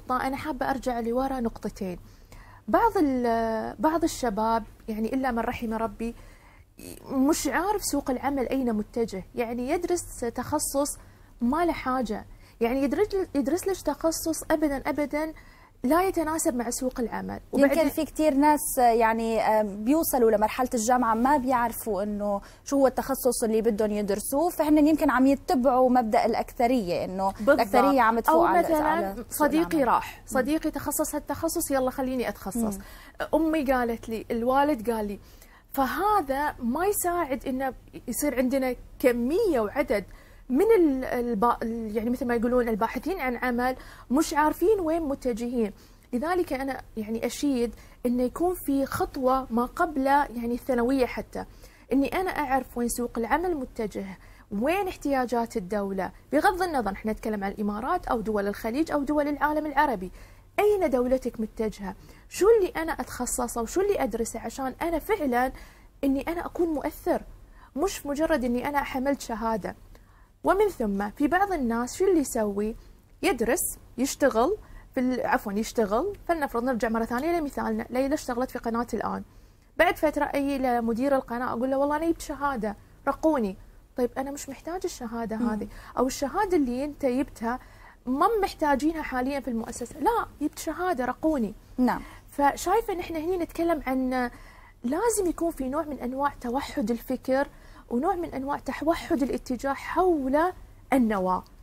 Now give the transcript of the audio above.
نقطة أنا حابة أرجع لورا نقطتين. بعض الشباب يعني إلا من رحم ربي مش عارف سوق العمل أين متجه، يعني يدرس تخصص ما له حاجة، يعني يدرس ليش تخصص أبدا أبدا لا يتناسب مع سوق العمل. يمكن في كثير ناس يعني بيوصلوا لمرحلة الجامعة ما بيعرفوا إنه شو هو التخصص اللي بدهم يدرسوه، فهن يمكن عم يتبعوا مبدأ الأكثرية، إنه الأكثرية عم تفوق على مثلا صديقي راح صديقي تخصص هالتخصص يلا خليني أتخصص، أمي قالت لي، الوالد قال لي، فهذا ما يساعد إنه يصير عندنا كمية وعدد من يعني مثل ما يقولون الباحثين عن عمل مش عارفين وين متجهين. لذلك أنا يعني أشيد إنه يكون في خطوة ما قبل يعني الثانوية، حتى إني أنا أعرف وين سوق العمل متجه، وين احتياجات الدولة، بغض النظر احنا نتكلم عن الإمارات أو دول الخليج أو دول العالم العربي، أين دولتك متجهة، شو اللي أنا أتخصصه وشو اللي أدرسه عشان أنا فعلا إني أنا أكون مؤثر، مش مجرد إني أنا حملت شهادة. ومن ثم في بعض الناس شو اللي يسوي؟ يدرس، يشتغل يشتغل، فلنفرض نرجع مرة ثانية لمثالنا، ليلى اشتغلت في قناة الآن، بعد فترة أجي لمدير القناة أقول له والله أنا جبت شهادة رقوني. طيب أنا مش محتاج الشهادة هذه، أو الشهادة اللي أنت جبتها ما محتاجينها حاليا في المؤسسة، لا جبت شهادة رقوني. نعم. فشايفة إن إحنا هنا نتكلم عن لازم يكون في نوع من أنواع توحد الفكر ونوع من أنواع توحد الاتجاه حول النواة.